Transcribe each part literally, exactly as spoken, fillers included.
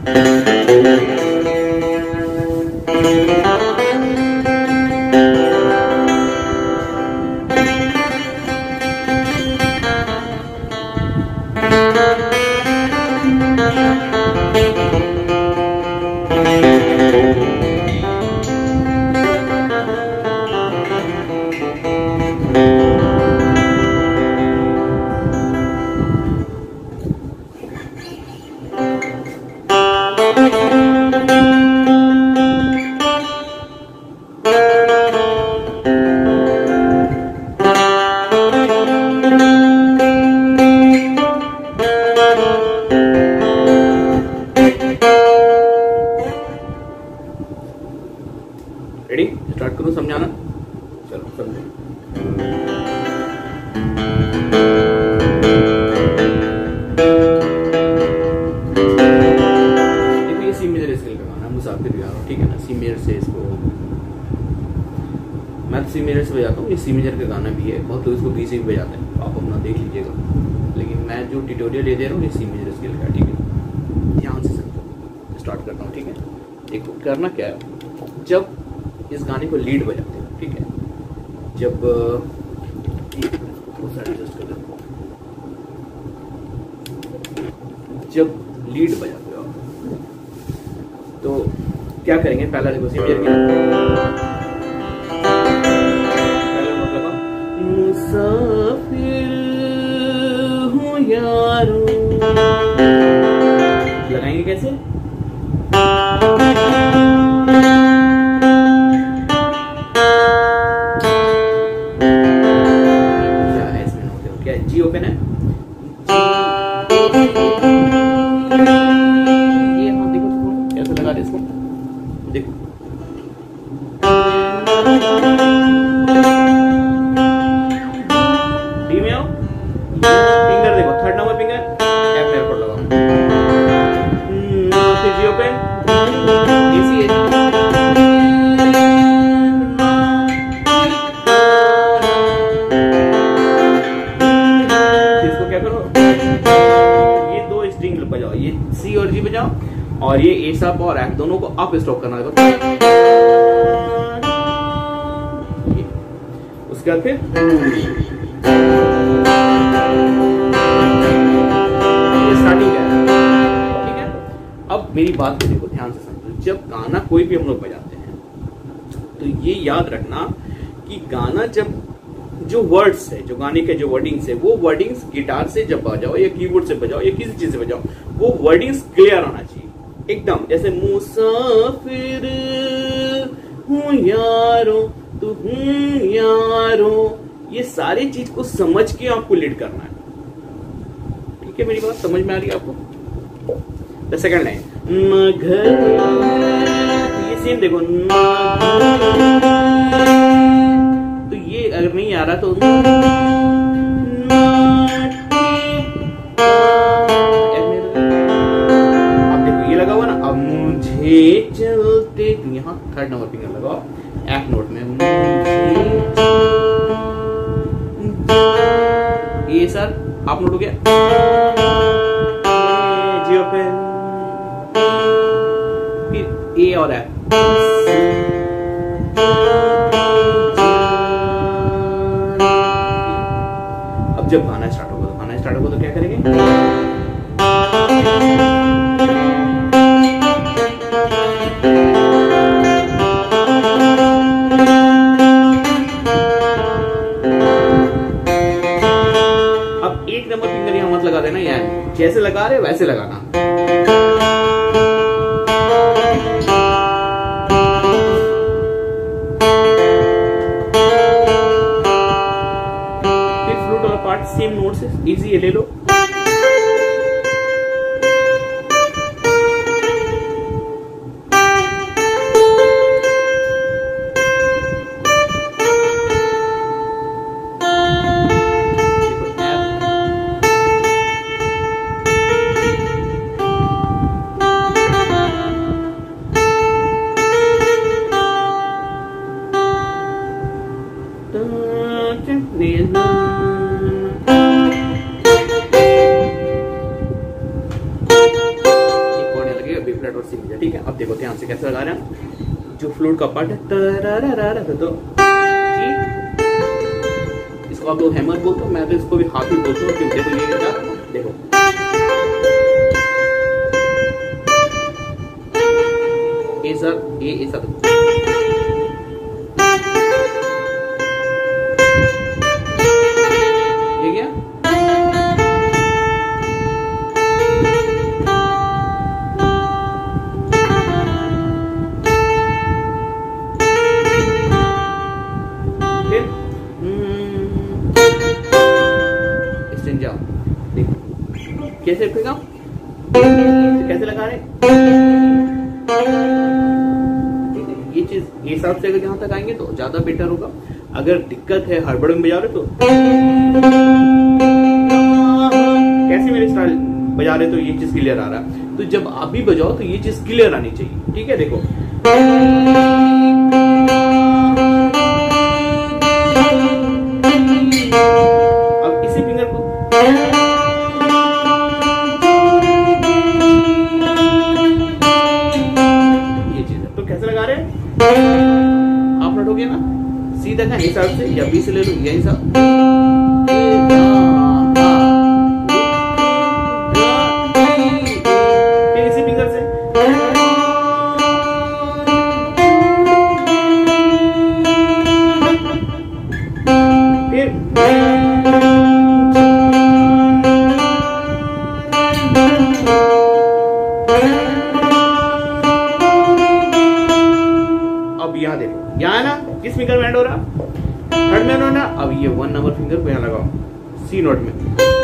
Ready, start करूं समझाना। चलो समझो। देखो ये सी मेजर स्केल का गाना मुसाफिर गा रहा हूं, ठीक है ना। सी मेजर से इसको मैं तो सी मेजर से बजाता हूँ, ये सी मेजर का गाना भी है, बहुत लोग इसको बी से भी बजाते हैं, आप अपना देख लीजिएगा। लेकिन मैं जो ट्यूटोरियल ले दे रहा हूँ ये सी मेजर स्केल का, ठीक है। ध्यान से समझो, स्टार्ट करता हूँ, ठीक है। देखो करना क्या है, जब इस गाने को लीड बजाते हो, ठीक है, जब एडजस्ट कर देता हूं, जब लीड बजाते हो तो क्या करेंगे, पहला देखो सी मेजर की, मुसाफिर हूँ यारो, लगाएंगे कैसे, जी ओपन है, ये हाँ देखो कैसे लगा रहे इसको, देखो डी में आओ, फिंगर देखो, थर्ड नंबर फिंगर एफ मेरे पर लगाओ, फिर जी ओपन, ए सी ए बजाओ, ये सी और जी बजाओ, और ये ए सब और एफ दोनों को अप स्टॉप करना है। उसके बाद फिर स्टार्टिंग है, ठीक है। अब मेरी बात को देखो ध्यान से समझो, जब गाना कोई भी हम लोग बजाते हैं तो ये याद रखना कि गाना जब जो वर्ड्स है, जो गाने के जो वर्डिंग्स है, वो वर्डिंग्स गिटार से जब बजाओ या कीबोर्ड से बजाओ या किसी चीज से बजाओ, वो वर्डिंग्स क्लियर आना चाहिए एकदम। जैसे मुसाफिर हूँ यारो तू हूँ यारो, ये सारी चीज को समझ के आपको लीड करना है, ठीक है। मेरी बात समझ में आ रही है आपको। द सेकंड लाइन, मगर ये सेम देखो, तो ये अगर नहीं आ रहा तो अब देखो ये लगा हुआ ना, अब मुझे चलते, तो यहाँ थर्ड नंबर फिंगर लगाओ एफ नोट में, ये सर आप नोट हो गया, जी ओपन, फिर ए और एफ, जब गाना स्टार्ट होगा तो गाना स्टार्ट होगा तो क्या करेंगे, अब एक नंबर फिंगर यहां मत लगा देना, यार जैसे लगा रहे वैसे लगाना। सेम नोट से इजी ये ले लो, फ्लैट और सी मेजर, ठीक है। अब देखो ध्यान से कैसे लगा रहे हैं, जो फ्लूट का पार्ट है तो जी, इसको आप लोग हैमर बोलते हो, मैं तो इसको भी हाथ भी बोलता हूँ। क्यों? देखो ये देखो ए सर ए ए सर ये क्या कैसे उठेगा, कैसे लगा रहे ये चीज ये हिसाब से अगर जहां तक आएंगे तो ज्यादा बेटर होगा। अगर दिक्कत है हड़बड़ में बजा रहे तो कैसे मेरे स्टाइल बजा रहे तो ये चीज क्लियर आ रहा है। तो जब आप भी बजाओ तो ये चीज क्लियर आनी चाहिए, ठीक है। देखो अब इसी फिंगर को आप नोट हो गया ना, सीधा का हिसाब से या बी से ले लो यही हिसाब, फिर इसी फिंगर से फिर अब यहाँ देखो, यहाँ है ना किस फिंगर में एंड हो रहा, थर्ड में हो ना। अब ये वन नंबर फिंगर को यहाँ लगाओ सी नोट में,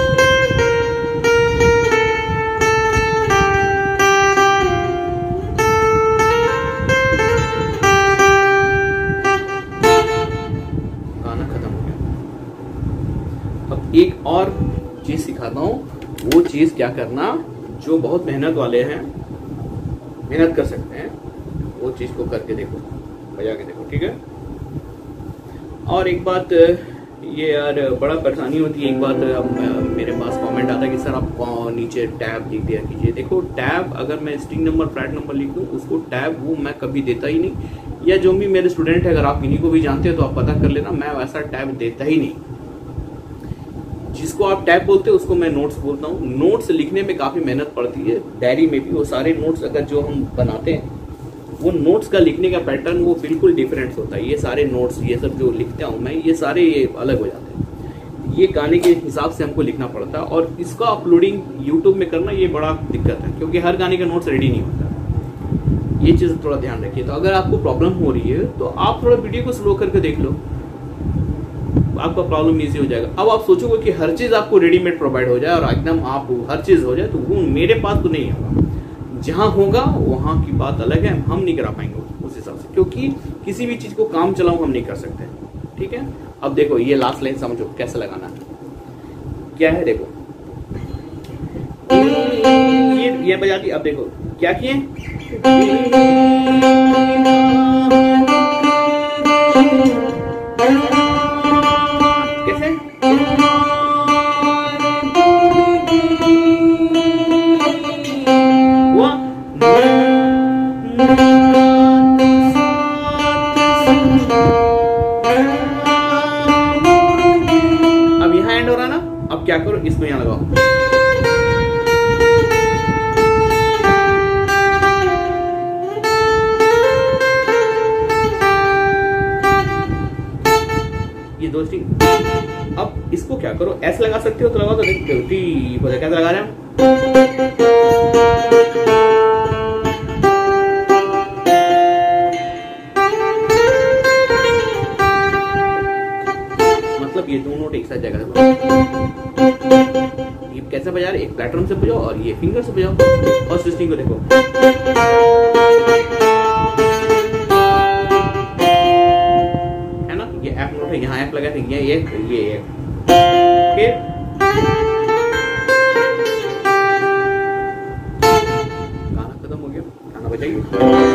गाना खत्म हो गया। अब एक और चीज सिखाता हूँ, वो चीज क्या करना, जो बहुत मेहनत वाले हैं मेहनत कर सकते हैं, वो चीज को करके देखो, बजा के देखो, ठीक है। और एक बात ये यार बड़ा परेशानी होती है, एक बात मेरे पास कमेंट आता है कि सर आप नीचे टैब लिख दिया कीजिए। देखो टैब अगर मैं स्ट्रिंग नंबर फ्लैट नंबर लिख दूं, उसको टैब वो मैं कभी देता ही नहीं, या जो भी मेरे स्टूडेंट है अगर आप इन्हीं को भी जानते हो तो आप पता कर लेना, मैं वैसा टैब देता ही नहीं। जिसको आप टैब बोलते हो उसको मैं नोट्स बोलता हूँ। नोट्स लिखने में काफी मेहनत पड़ती है, डायरी में भी वो सारे नोट्स अगर जो हम बनाते हैं वो नोट्स का लिखने का पैटर्न वो बिल्कुल डिफरेंट होता है। ये सारे नोट्स ये सब जो लिखता हूँ मैं, ये सारे ये अलग हो जाते हैं, ये गाने के हिसाब से हमको लिखना पड़ता है। और इसका अपलोडिंग यूट्यूब में करना ये बड़ा दिक्कत है, क्योंकि हर गाने का नोट्स रेडी नहीं होता। ये चीज थोड़ा ध्यान रखिए। तो अगर आपको प्रॉब्लम हो रही है तो आप थोड़ा वीडियो को स्लो करके देख लो, आपका प्रॉब्लम इजी हो जाएगा। अब आप सोचोगे कि हर चीज आपको रेडीमेड प्रोवाइड हो जाए और एकदम आप हर चीज हो जाए, तो वो मेरे पास तो नहीं होगा। जहां होगा वहां की बात अलग है, हम नहीं करा पाएंगे उस हिसाब से, क्योंकि किसी भी चीज को काम चलाओ हम नहीं कर सकते, ठीक है। अब देखो ये लास्ट लाइन समझो कैसे लगाना है, क्या है देखो ये ये बजा दी। अब देखो क्या किए, कैसे हुआ, अब यहां एंड हो रहा ना। अब क्या करो, इसको यहां लगाओ, ये दो स्ट्रिंग। अब इसको क्या करो, ऐसे लगा सकते हो तो लगाओ, तो देखते हो टी कैसे लगा रहे हैं। मतलब ये दोनों नोट एक साथ जगह ये कैसे बजा रहे, एक प्लेटफॉर्म से बजाओ और ये फिंगर से बजाओ। और स्ट्रिंग को देखो, है ना, ये एफ नोट है, यहाँ एफ लगा था, ये एक ये एक फिर गाना खत्म हो गया, गाना बजाइए।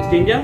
सिक्सटीन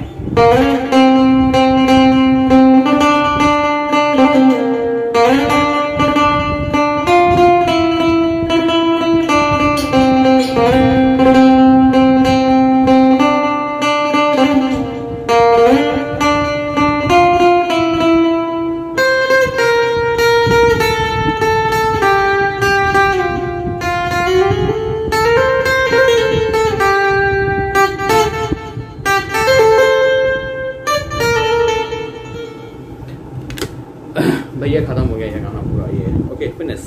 भैया खत्म हो गया ये गाना पूरा ये। Okay finish.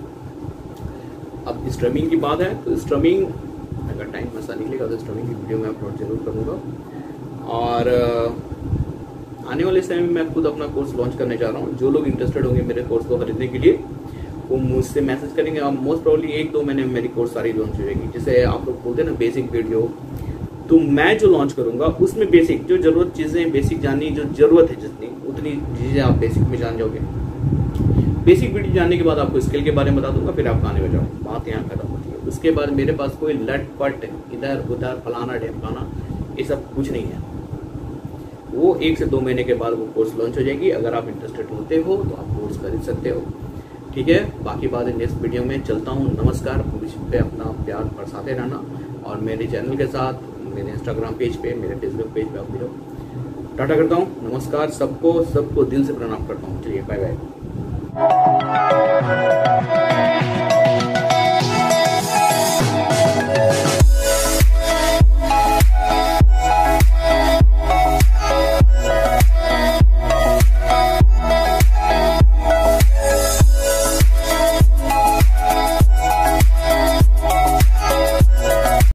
अब स्ट्रीमिंग की बात है तो स्ट्रीमिंग अगर टाइम ऐसा निकलेगा तो स्ट्रीमिंग की वीडियो मैं अपलोड जरूर करूँगा। और आने वाले समय में मैं खुद अपना कोर्स लॉन्च करने जा रहा हूँ। जो लोग इंटरेस्टेड होंगे मेरे कोर्स को खरीदने के लिए वो मुझसे मैसेज करेंगे। और मोस्ट प्रॉब्ली एक दो महीने में मेरी कोर्स सारी लॉन्च हो जाएगी। जैसे आप लोग बोलते हैं ना बेसिक वीडियो, तो मैं जो लॉन्च करूंगा उसमें बेसिक जो जरूरत चीजें बेसिक जाननी जो जरूरत है जितनी उतनी चीजें आप बेसिक में जान जाओगे। बेसिक वीडियो जानने के बाद आपको स्किल के बारे में बता दूंगा, फिर आप गाने में जाओ, बात यहाँ खत्म होती है। उसके बाद मेरे पास कोई लट पट इधर उधर फलाना ढेमकाना ये सब कुछ नहीं है। वो एक से दो महीने के बाद वो कोर्स लॉन्च हो जाएगी। अगर आप इंटरेस्टेड होते हो तो आप कोर्स खरीद सकते हो, ठीक है। बाकी बात नेक्स्ट वीडियो में चलता हूँ। नमस्कार। मुझ पे अपना प्यार बरसाते रहना और मेरे चैनल के साथ मेरे इंस्टाग्राम पेज पे मेरे फेसबुक पेज पे आप भी टाटा करता हूँ। नमस्कार सबको, सबको दिल से प्रणाम करता हूँ। चलिए बाय बाय।